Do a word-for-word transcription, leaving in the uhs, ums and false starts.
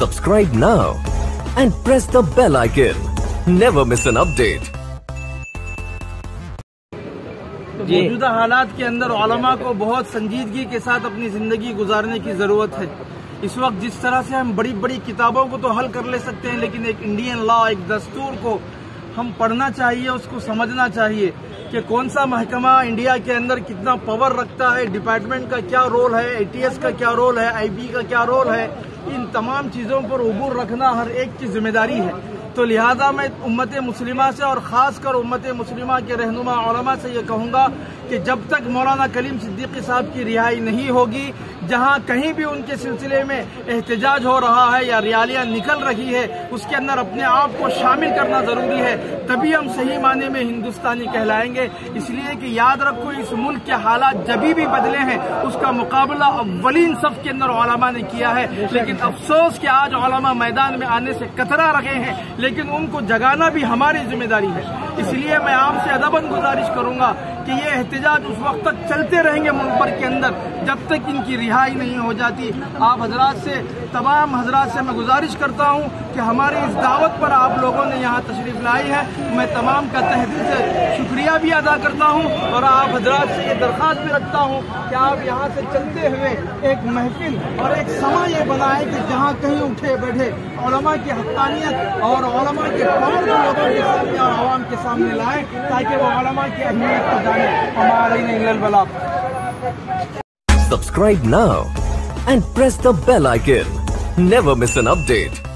Subscribe now and press the bell icon. Never miss an update. موجودہ حالات کے اندر علماء کو بہت سنجیدگی کے ساتھ اپنی زندگی گزارنے کی ضرورت ہے۔ اس وقت جس طرح سے ہم بڑی بڑی کتابوں کو تو حل کر لے سکتے ہیں، لیکن ایک انڈین لا، ایک دستور کو ہم پڑھنا چاہیے، اس کو سمجھنا چاہیے کہ کون سا محکمہ انڈیا کے اندر کتنا پاور رکھتا ہے، ڈپارٹمنٹ کا کیا رول ہے، اے ٹی ایس کا کیا رول ہے، آئی بی کا کیا رول ہے۔ ان تمام چیزوں پر عبور رکھنا ہر ایک کی ذمہ داری ہے۔ تو لہذا میں امت مسلمہ سے اور خاص کر امت مسلمہ کے رہنما علماء سے یہ کہوں گا کہ جب تک مولانا کلیم صدیقی صاحب کی رہائی نہیں ہوگی، جہاں کہیں بھی ان کے سلسلے میں احتجاج ہو رہا ہے یا ریالیاں نکل رہی ہے، اس کے اندر اپنے آپ کو شامل کرنا ضروری ہے، تبھی ہم صحیح معنی میں ہندوستانی کہلائیں گے۔ اس لیے کہ یاد رکھو، اس ملک کے حالات جبھی بھی بدلے ہیں، اس کا مقابلہ اولین صف کے اندر علماء نے کیا ہے، لیکن افسوس کہ آج علماء میدان میں آنے سے کترا رہے ہیں، لیکن ان کو جگانا بھی ہماری ذمہ داری ہے۔ اس لیے میں آپ سے ادباً گزارش کروں گا کہ یہ احتجاج اس وقت تک چلتے رہیں گے ملک بھر کے اندر جب تک ان کی رہائی نہیں ہو جاتی۔ آپ حضرات سے، تمام حضرات سے میں گزارش کرتا ہوں کہ ہماری اس دعوت پر آپ لوگوں نے یہاں تشریف لائی ہے، میں تمام کا تہ دل سے شکریہ بھی ادا کرتا ہوں، اور آپ حضرات سے یہ درخواست بھی رکھتا ہوں کہ آپ یہاں سے چلتے ہوئے ایک محفل اور ایک سما یہ بنائیں کہ جہاں کہیں اٹھے بیٹھے علماء کی حقانیت اور علماء کے پاور کو لوگوں کے سامنے اور عوام کے سامنے لائیں، تاکہ وہ علماء کی اہمیت کو جانے۔ ہمارے نہیں البلاغ۔ Subscribe now and press the bell icon. Never miss an update.